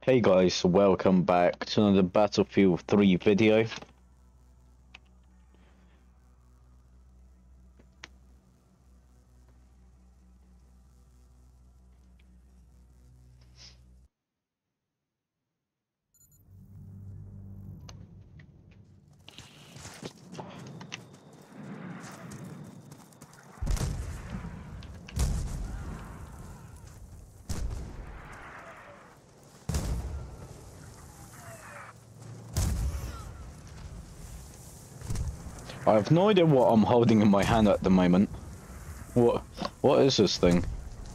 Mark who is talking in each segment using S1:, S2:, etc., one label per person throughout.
S1: Hey guys, welcome back to another Battlefield 3 video. I have no idea what I'm holding in my hand at the moment. What is this thing?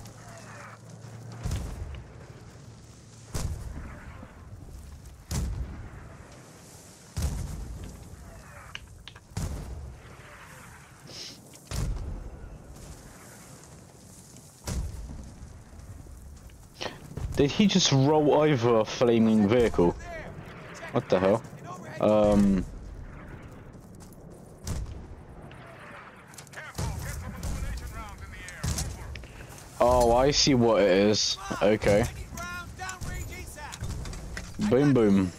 S1: Did he just roll over a flaming vehicle? What the hell? Oh, I see what it is. Okay. Boom, boom.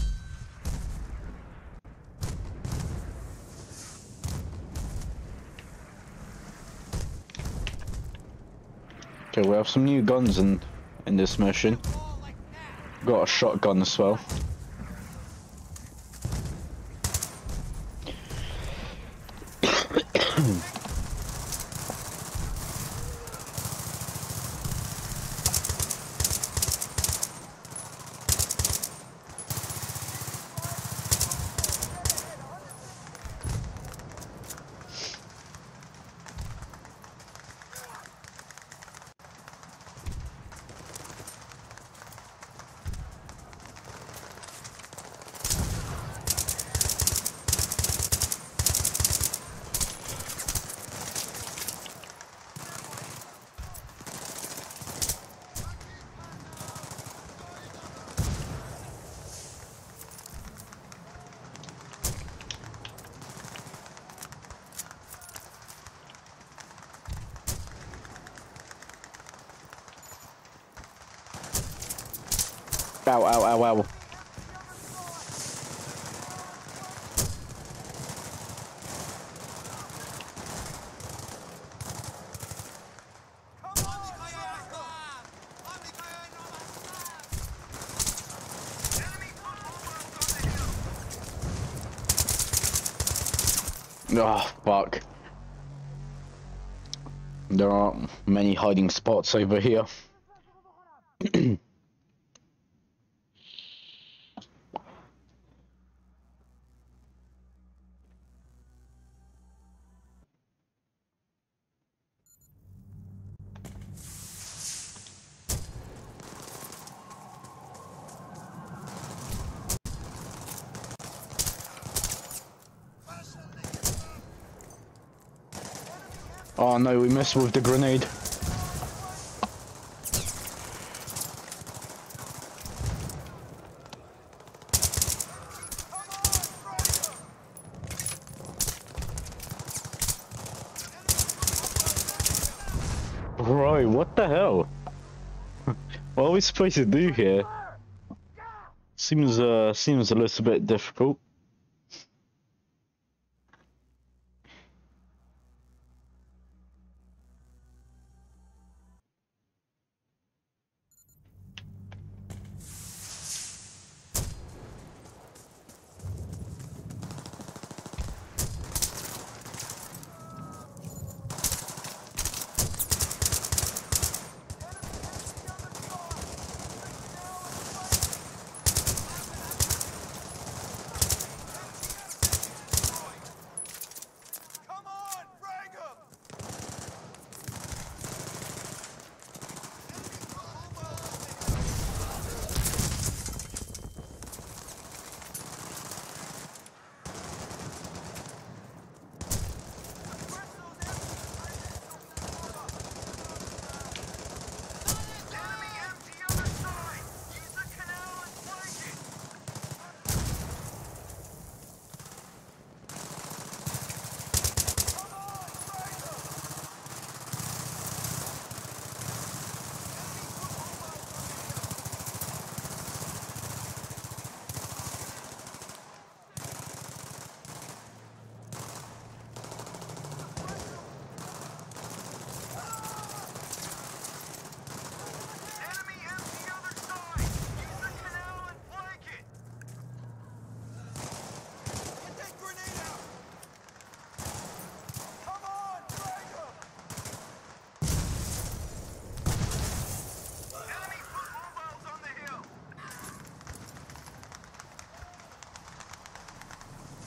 S1: Okay, we have some new guns in this mission. Got a shotgun as well. Ow, ow, ow, ow. Oh, fuck. There aren't many hiding spots over here. Oh no, we missed with the grenade. Bro, what the hell? What are we supposed to do here? Seems a little bit difficult.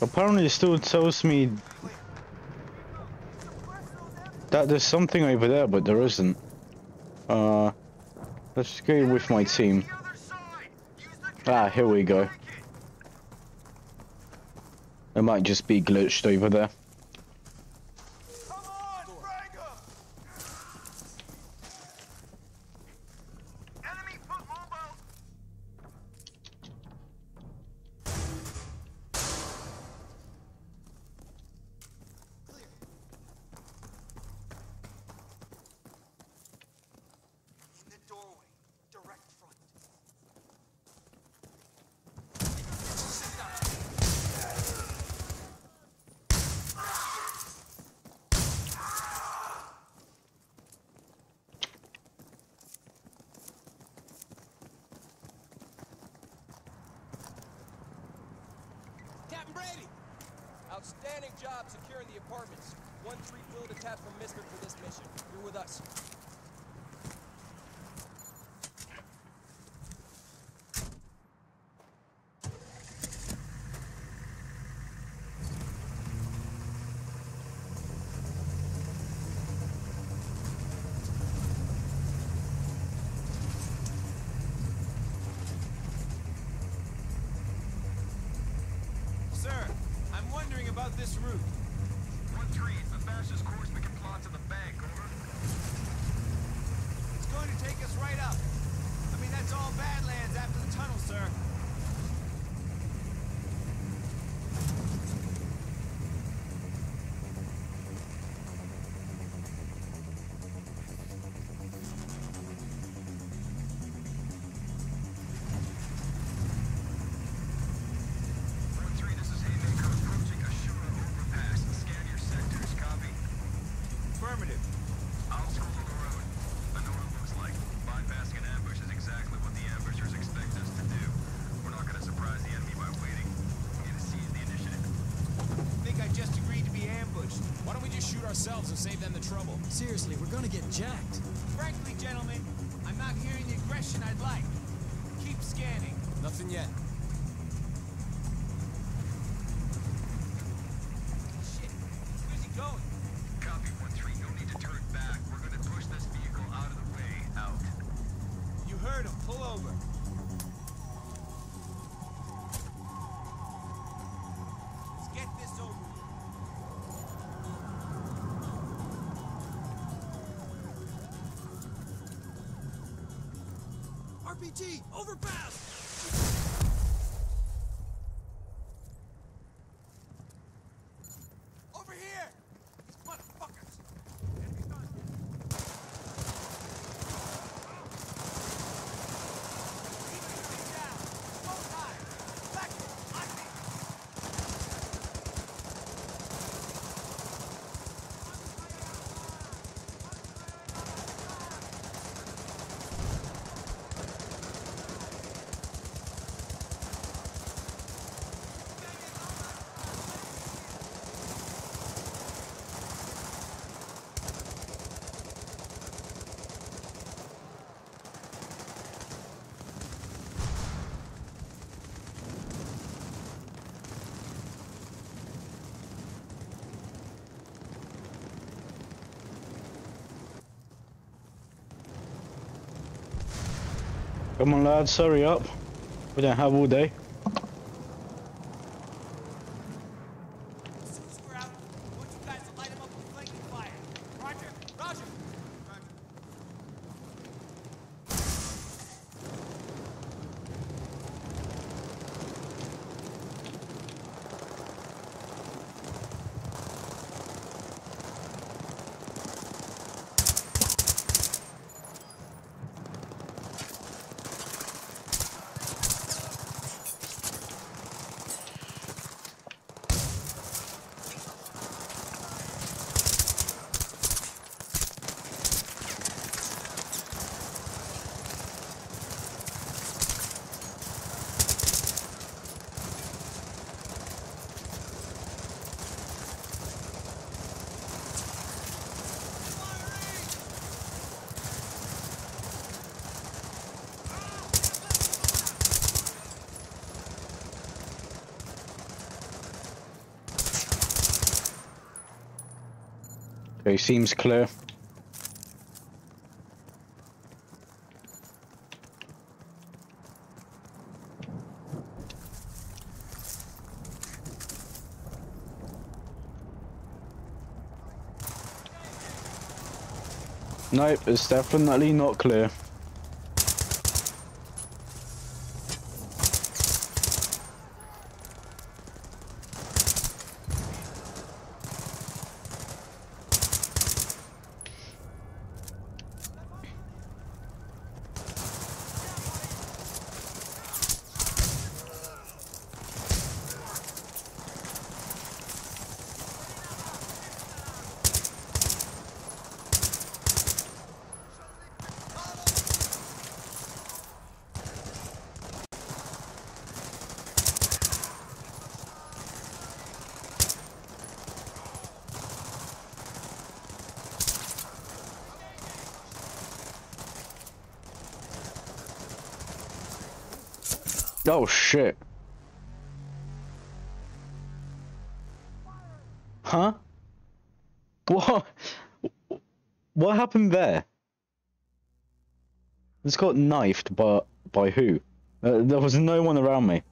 S1: Apparently it still tells me that there's something over there, but there isn't. Let's go with my team. Ah, here we go. It might just be glitched over there.
S2: Captain Brady! Outstanding job securing the apartments. 1-3 flew to tap from Mister for this mission. You're with us.
S3: Sir, I'm wondering about this route.
S4: 1-3, it's the fastest course we can plot to the bank, over.
S3: It's going to take us right up. I mean, that's all Badlands after the tunnel, sir. Affirmative.
S4: I'll scroll on the road. I know what it looks like. Bypassing an ambush is exactly what the ambushers expect us to do. We're not gonna surprise the enemy by waiting. We're gonna seize the initiative.
S3: I think I just agreed to be ambushed.
S2: Why don't we just shoot ourselves and save them the trouble?
S5: Seriously, we're gonna get jacked.
S3: Frankly, gentlemen, I'm not hearing the aggression I'd like. Keep scanning.
S2: Nothing yet.
S3: Shit. Where's he going?
S4: Copy 1-3, no need to turn back. We're gonna push this vehicle out of the way. Out.
S3: You heard him. Pull over. Let's get this over with.
S5: RPG, overpass!
S3: Over here! These motherfuckers! Down! Both high! Blackburn, on me!
S1: Come on, lads, hurry up. We don't have all day.
S3: As soon as we're out, I want you guys to light them up with flanking fire. Roger! Roger! Roger.
S1: Okay, seems clear. Nope, it's definitely not clear. Oh shit. Huh? What? What happened there? This got knifed, but by who? There was no one around me.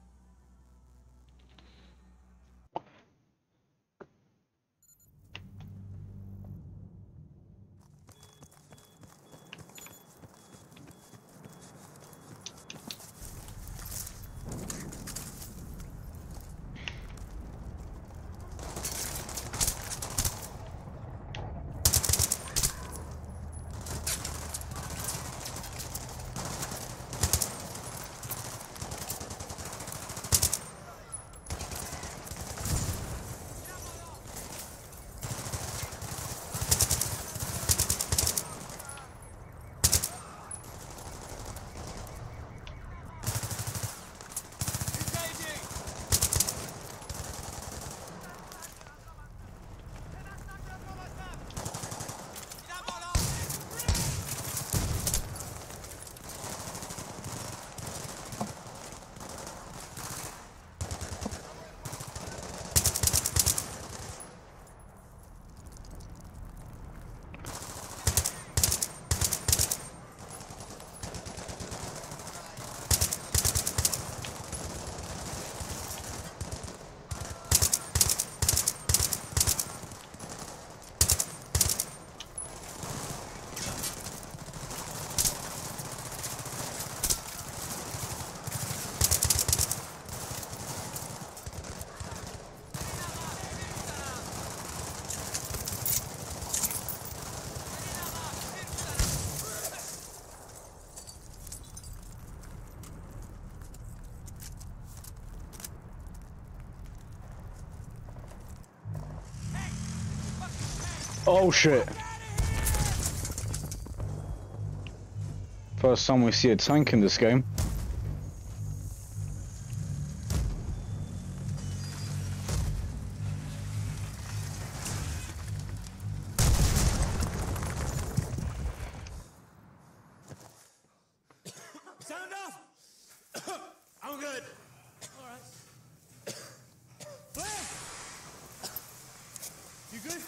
S1: Oh shit. First time we see a tank in this game.
S3: Sound off! I'm good. All right. Blair! You good?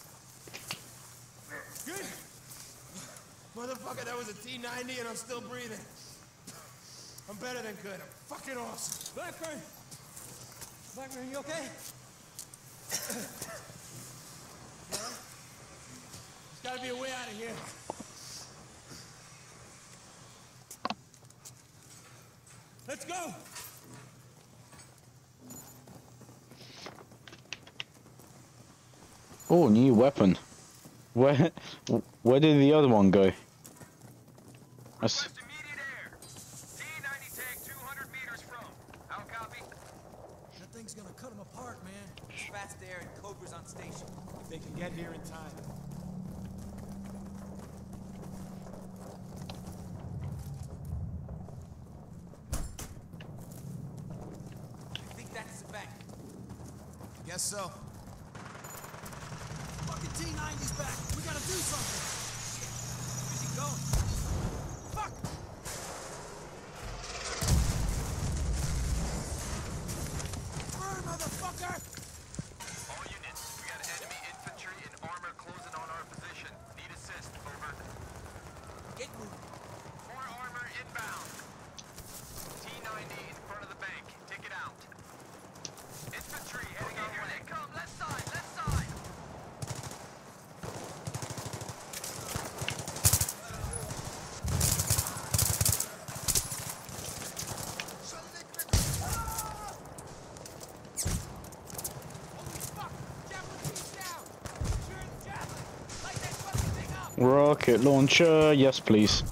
S3: Good? Motherfucker, that was a T-90 and I'm still breathing. I'm better than good. I'm fucking awesome. Blackburn! Blackburn, you okay? Yeah? There's gotta be a way out of here. Let's go!
S1: Oh, new weapon. Where did the other one go? That's...
S4: Request immediate air. T-90 tank 200 meters from. How copy?
S5: That thing's gonna cut them apart, man.
S3: Fast there and Cobra's on station. If they can get here in time. I think that's the bank. Guess so.
S5: Fucking T-90's back. We gotta do something.
S3: Where's he going? Fuck!
S5: Burn, motherfucker!
S4: All units, we got enemy infantry and armor closing on our
S1: Rocket launcher, yes please.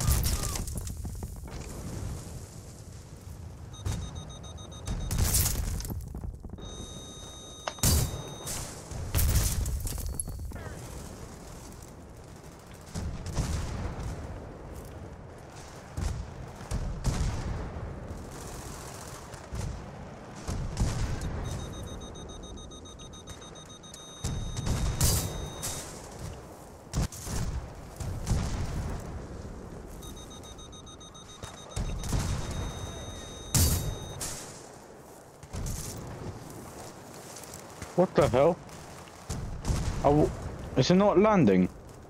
S1: What the hell? Oh, is it not landing?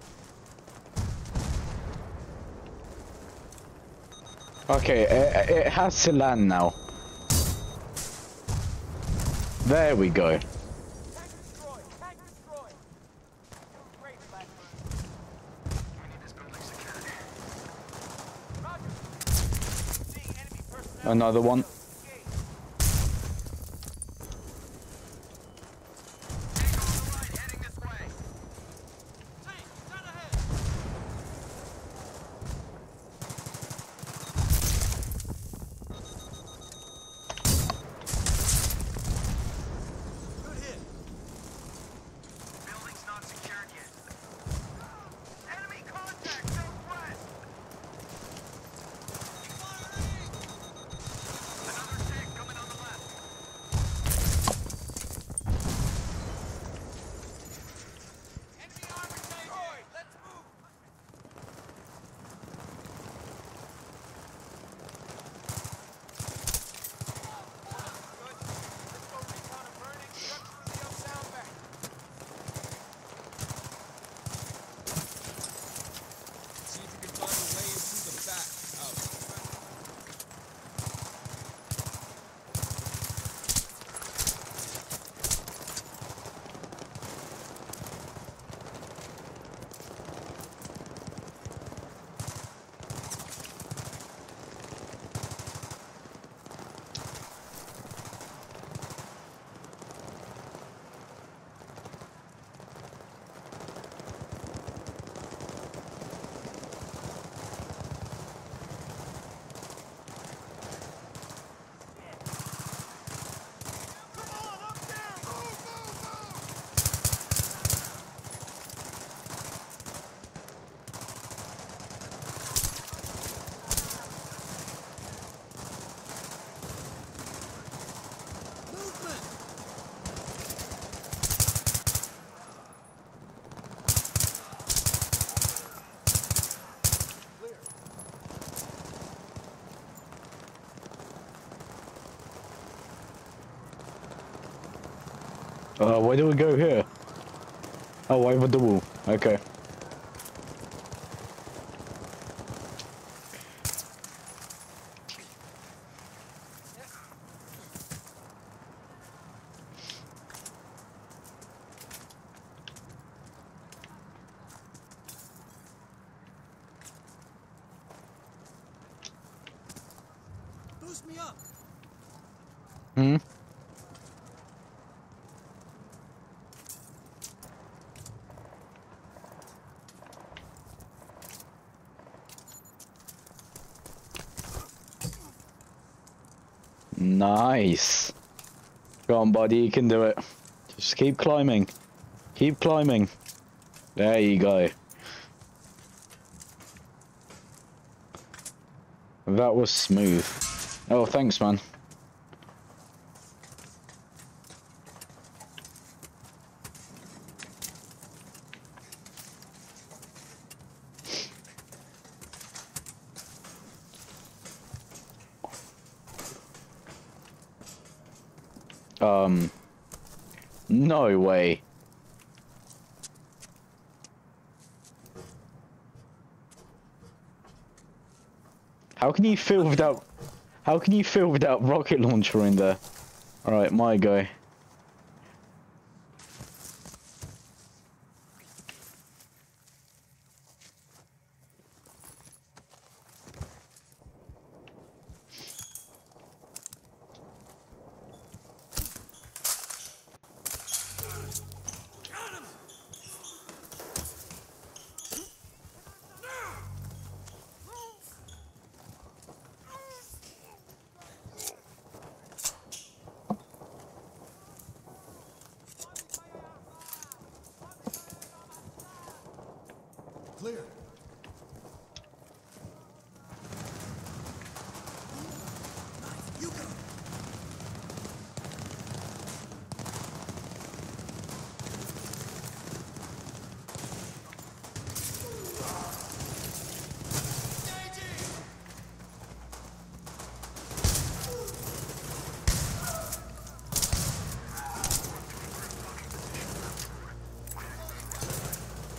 S1: Okay, it has to land now. There we go.
S2: Tank destroyed! Tank destroyed! Doing great, Blackburn.
S4: We need this building secured.
S2: Roger. Seeing enemy personnel.
S1: Another one.
S2: Engage.
S4: Tank on the right, heading this way.
S5: Tank, dead ahead. Good hit.
S4: Building's not secured yet. Enemy contact southwest. Another tank coming on the left.
S2: Enemy armor tank destroyed! Let's move! Good. Let's go recon a burning structure with the sound back. See if you can find a way into the back. Out.
S5: Movement.
S1: Where do we go here? Oh, over the wall. Okay.
S5: Boost me up.
S1: Hmm? Nice. Go on, buddy, you can do it. Just keep climbing. Keep climbing. There you go. That was smooth. Oh, thanks, man. No way. How can you feel without... How can you feel without rocket launcher in there? Alright, my guy.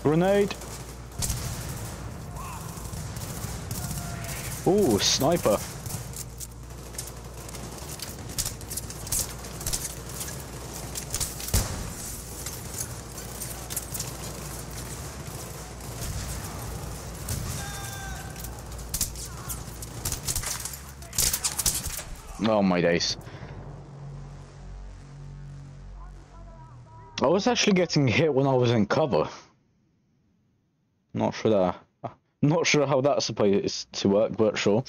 S1: Grenade. Ooh, sniper. Oh my days. I was actually getting hit when I was in cover. Not sure that. Not sure how that's supposed to work, but sure.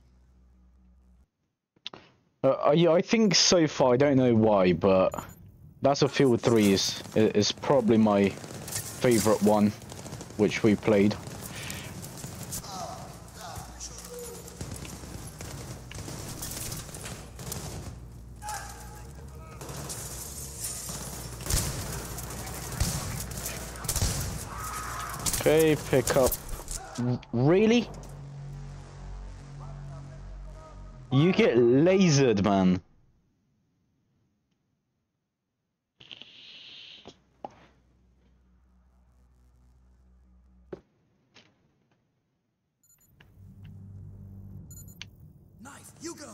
S1: Yeah, I think so far, I don't know why, but Battlefield 3 is probably my favorite one, which we played. Okay, pick up. Really? You get lasered, man.
S5: Knife, you go.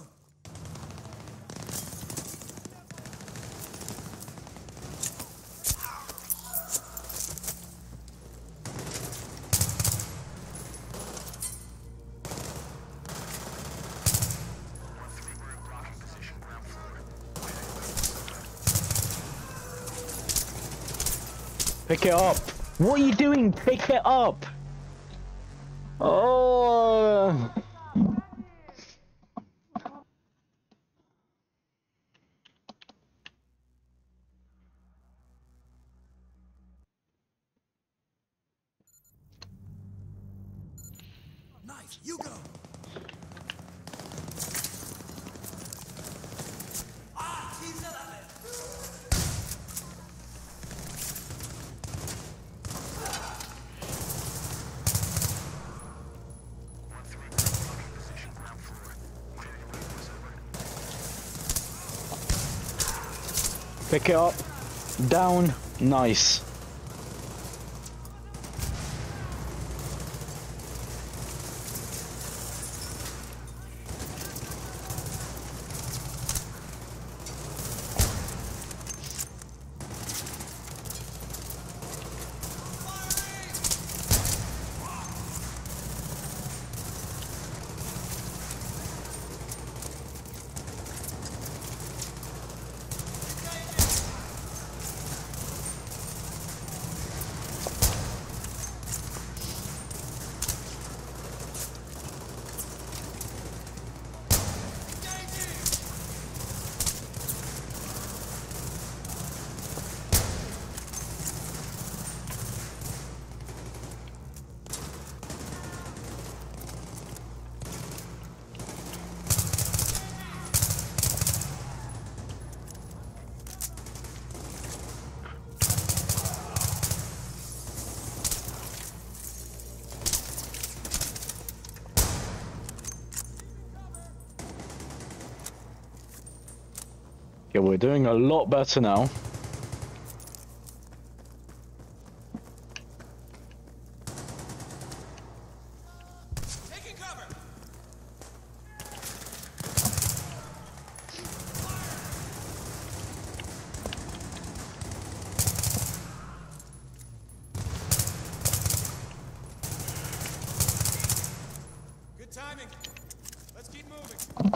S1: Pick it up. What are you doing? Pick it up. Oh.
S5: Knife, you go. Ah, tease it up.
S1: Pick it up. Down. Nice. Yeah, we're doing a lot better now.
S3: Taking cover! Good timing. Let's keep moving.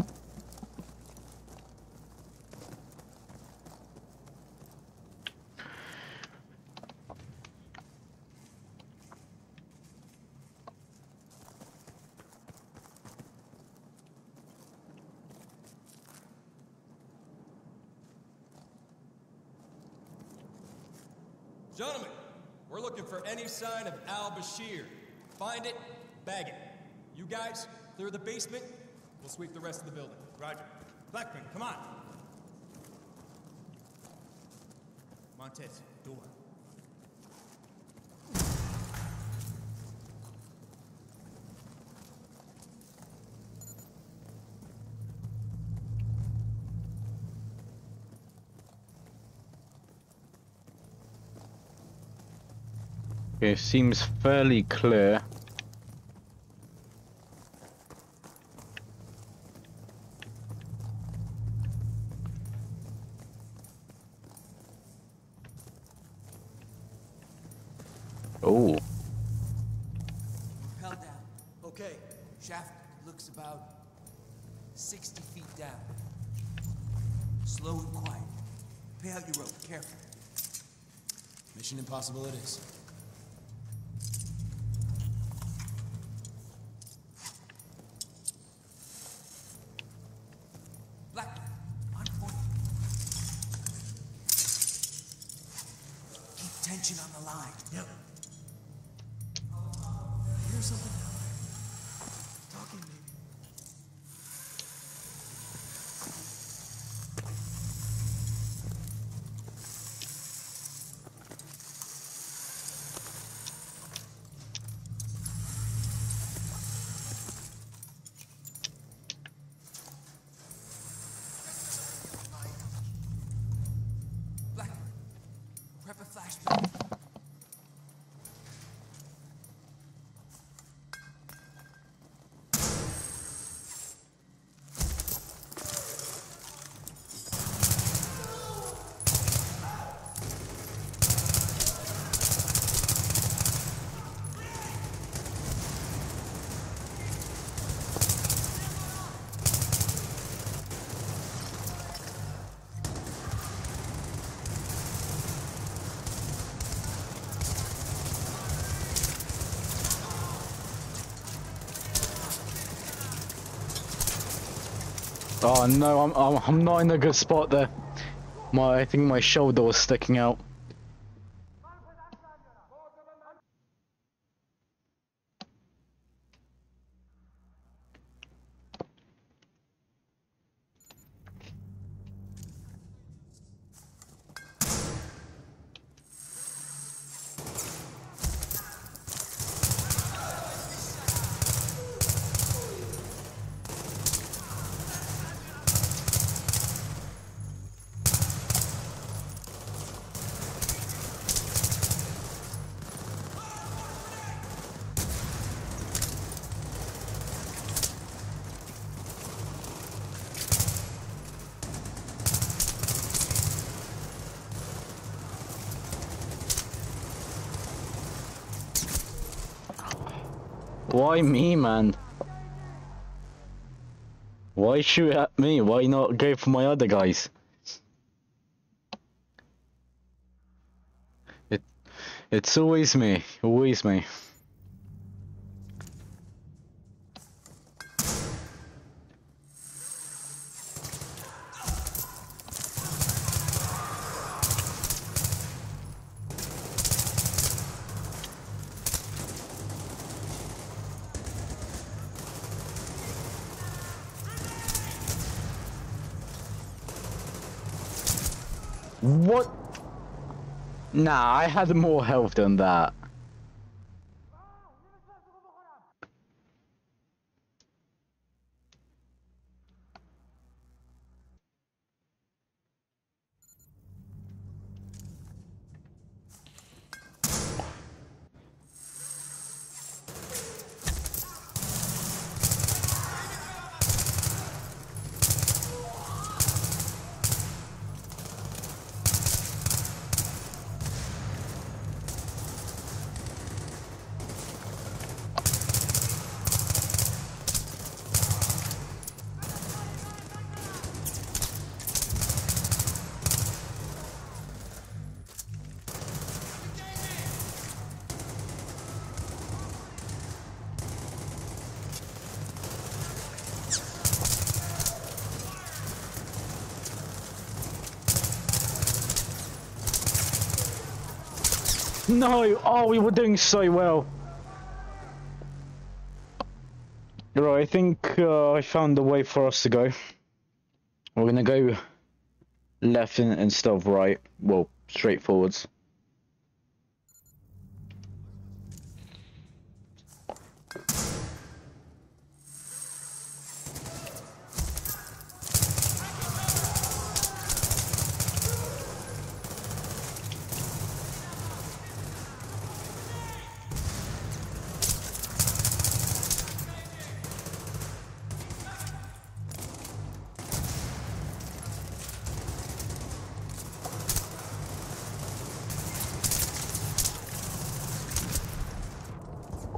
S2: Gentlemen, we're looking for any sign of al-Bashir. Find it, bag it. You guys, clear the basement. We'll sweep the rest of the building.
S3: Roger. Blackburn, come on. Montez, door.
S1: Okay, seems fairly clear. Oh,
S5: Rappel down. Okay, shaft looks about 60 feet down. Slow and quiet. Pay out your rope, careful.
S3: Mission impossible it is.
S5: Blackburn, on point. Keep tension on the line.
S3: Yep. I hear something down there. Talking maybe.
S5: Blackburn, prep a flashbang.
S1: oh no, I'm not in a good spot there. I think my shoulder was sticking out. Why me, man? Why shoot at me? Why not go for my other guys? It's always me, always me. What? Nah, I had more health than that. No! Oh, we were doing so well. Right, I think I found the way for us to go. We're gonna go left instead of right. Well, straight forwards.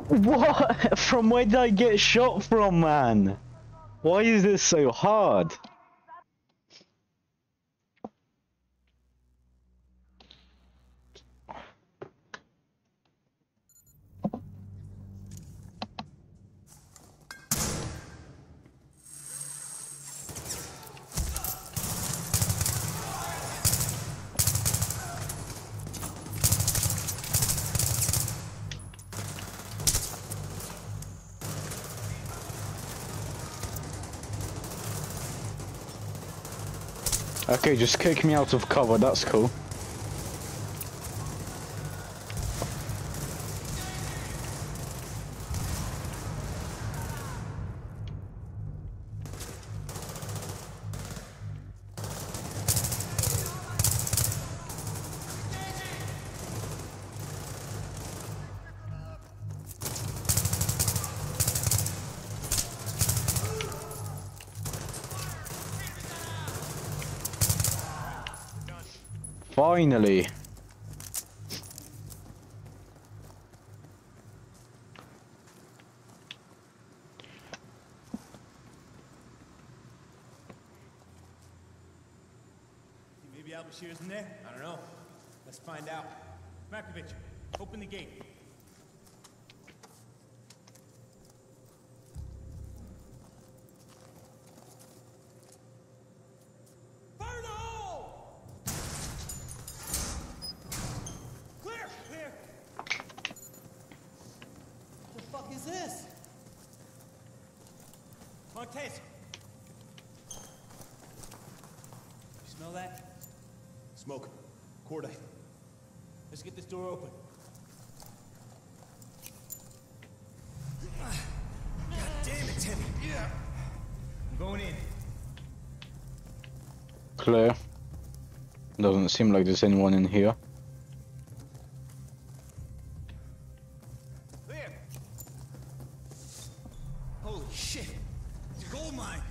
S1: What? From where did I get shot from, man? Why is this so hard? Okay, just kick me out of cover, that's cool. Finally.
S3: Maybe Al-Bashir's in there? I don't know. Let's find out. Markovich, open the gate. Fire in the hole! Clear! Clear!
S5: What the fuck is this?
S3: Montez! You smell that? Smoke. Cordite. Let's get this door open. God damn it, Timmy. Yeah. I'm going in.
S1: Clear. Doesn't seem like there's anyone in here.
S3: Clear. Holy shit. It's a gold mine.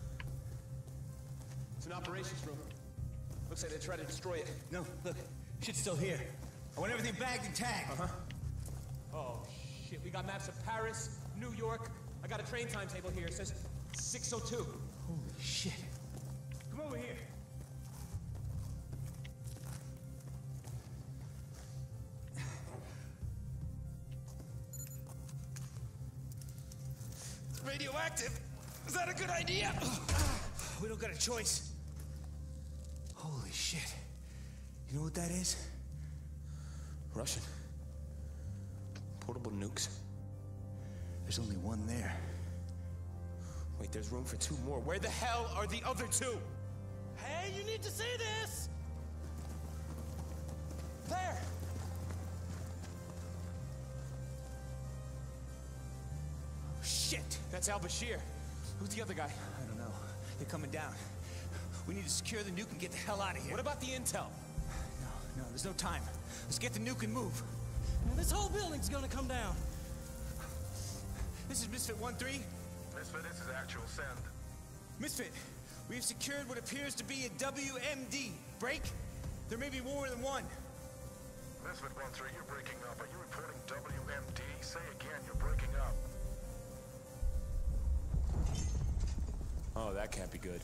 S3: It's an operations room. Looks like they tried to destroy it. No, look. Shit's still here. I want everything bagged and tagged. Uh-huh. Oh, shit. We got maps of Paris, New York. I got a train timetable here. It says 6:02. Holy shit. Come over here. It's radioactive. Is that a good idea? We don't got a choice. Holy shit. You know what that is? Russian. Portable nukes. There's only one there. Wait, there's room for two more. Where the hell are the other two? Hey, you need to see this! There! Oh, shit! That's Al-Bashir. Who's the other guy? I don't know. They're coming down. We need to secure the nuke and get the hell out of here. What about the intel? No, there's no time. Let's get the nuke and move.
S5: This whole building's gonna come down.
S3: This is Misfit 1-3.
S4: Misfit, this is actual send.
S3: Misfit, we have secured what appears to be a WMD. Break? There may be more than one.
S4: Misfit 1-3, you're breaking up. Are you reporting WMD? Say again, you're breaking up.
S3: Oh, that can't be good.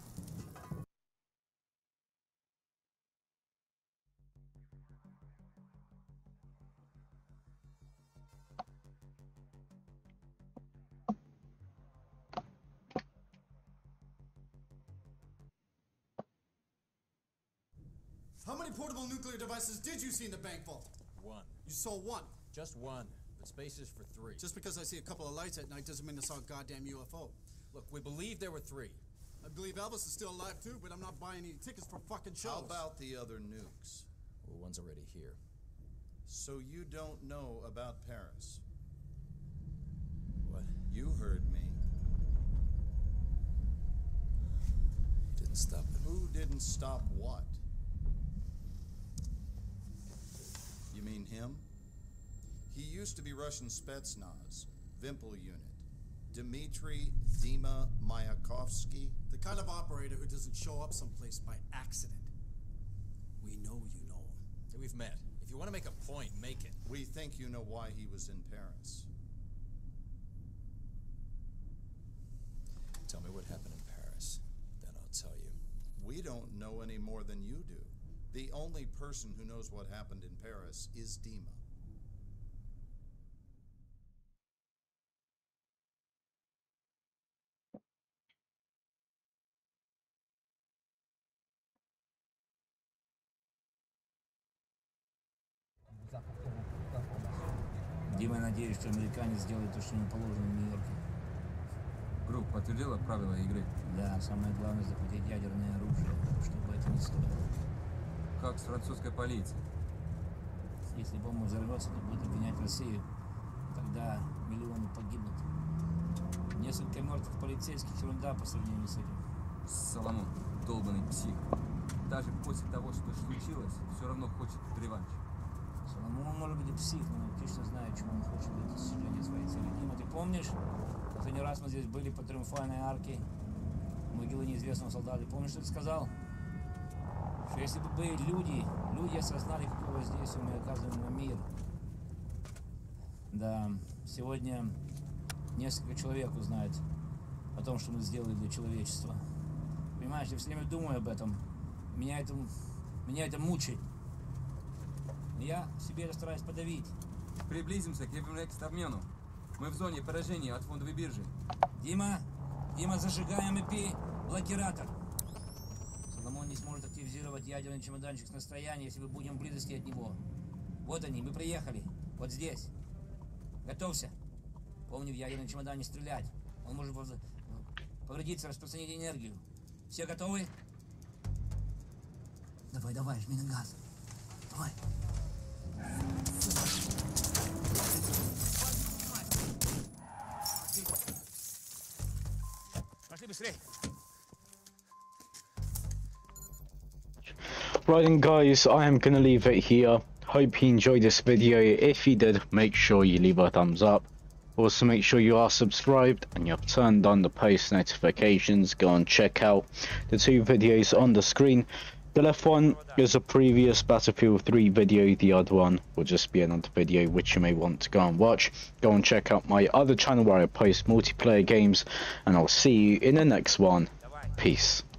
S6: How many portable nuclear devices did you see in the bank vault?
S7: One.
S6: You saw one.
S7: Just one. The space is for three.
S6: Just because I see a couple of lights at night doesn't mean I saw a goddamn UFO.
S7: Look, we believe there were three.
S6: I believe Elvis is still alive too, but I'm not buying any tickets for fucking shows.
S8: How about the other nukes?
S7: Well, one's already here.
S8: So you don't know about Paris?
S7: What?
S8: You heard me.
S7: He didn't stop it.
S8: Who didn't stop what? You mean him? He used to be Russian Spetsnaz, Vimpel unit. Dmitry Dima Mayakovsky.
S6: The kind of operator who doesn't show up someplace by accident. We know you know him.
S7: Hey, we've met. If you want to make a point, make it.
S8: We think you know why he was in Paris.
S7: Tell me what happened in Paris, then I'll tell you.
S8: We don't know any more than you do. The only person who knows what happened in Paris is Dima.
S9: Дима, надеюсь, что американец сделает то, что ему положено в Нью-Йорке.
S10: Группа подтвердила правила игры?
S9: Да, самое главное захватить ядерное оружие, чтобы это не стоило.
S10: Как с французской полицией?
S9: Если бомба взорвется, то будет обвинять Россию. Тогда миллионы погибнут. Несколько мертвых полицейских — ерунда по сравнению с этим.
S10: Соломон, долбанный псих. Даже после того, что случилось, все равно хочет реванш.
S9: Соломон может быть и псих, но он точно знает, чего он хочет для достижения своей цели. Дима, ты помнишь? Последний раз мы здесь были по Триумфальной арке, могилы неизвестного солдата. Помнишь, что ты сказал? Что если бы были люди осознали, какое воздействие мы оказываем на мир. Да, сегодня несколько человек узнает о том, что мы сделали для человечества. Понимаешь, я все время думаю об этом. Меня это мучает. Но я себе это стараюсь подавить.
S10: Приблизимся к обмену. Мы в зоне поражения от фондовой биржи.
S9: Дима, зажигаем блокиратор. Соломон не сможет активизировать ядерный чемоданчик с расстояния, если мы будем в близости от него. Вот они, мы приехали. Вот здесь. Готовься. Помни, в ядерном чемодане стрелять. Он может повредиться, распространить энергию. Все готовы? Давай, жми на газ. Давай. Пошли быстрее.
S1: Right then guys, I am gonna leave it here. Hope you enjoyed this video. If you did, make sure you leave a thumbs up. Also make sure you are subscribed and you've turned on the post notifications. Go and check out the two videos on the screen. The left one is a previous Battlefield 3 video, the other one will just be another video which you may want to go and watch. Go and check out my other channel where I post multiplayer games, and I'll see you in the next one. Peace.